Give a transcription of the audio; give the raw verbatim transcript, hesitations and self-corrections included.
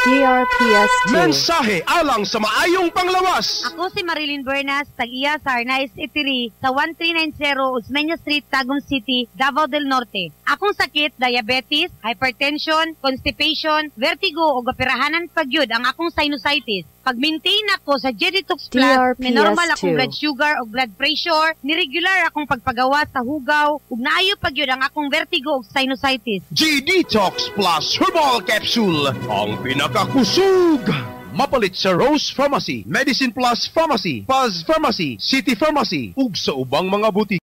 D R P S two. Mensahe alang sa maayong panglawas. Ako si Marilyn Bernas, tag-iya sa Arnaiz Eatery sa one three nine zero Osmeña Street, Tagum City, Davao del Norte. Akong sakit, diabetes, hypertension, constipation, vertigo o gapirahanan pagyud ang akong sinusitis. Pag-maintain ako sa G-Detox Plus, may normal akong blood sugar o blood pressure, niregular akong pagpagawa sa hugaw, ug naayo pagyud ang akong vertigo o sinusitis. G-Detox Plus Herbal Capsule, ang pinakakusog. Mapalit sa Rose Pharmacy, Medicine Plus Pharmacy, Paz Pharmacy, City Pharmacy, ug sa ubang mga butik.